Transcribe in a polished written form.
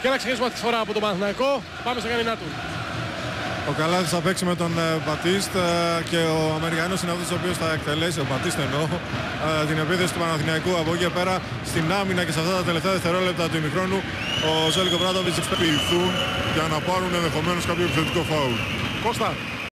Και να ξεκινήσουμε αυτή τη φορά από τον Παναθηναϊκό. Πάμε στο Γιάννη Νάτου. Ο Καλάθης θα παίξει με τον Μπατίστ και ο Αμερικανός είναι αυτός ο οποίος θα εκτελέσει, ο Μπατίστ εννοώ, την επίθεση του Παναθηναϊκού. Από εκεί και πέρα στην άμυνα και σε αυτά τα τελευταία δευτερόλεπτα του ημιχρόνου ο Ζέλικο Μπράντοβιτς εξπληθούν για να πάρουν ενδεχομένως κάποιο επιθετικό φάουλ. Κώστα.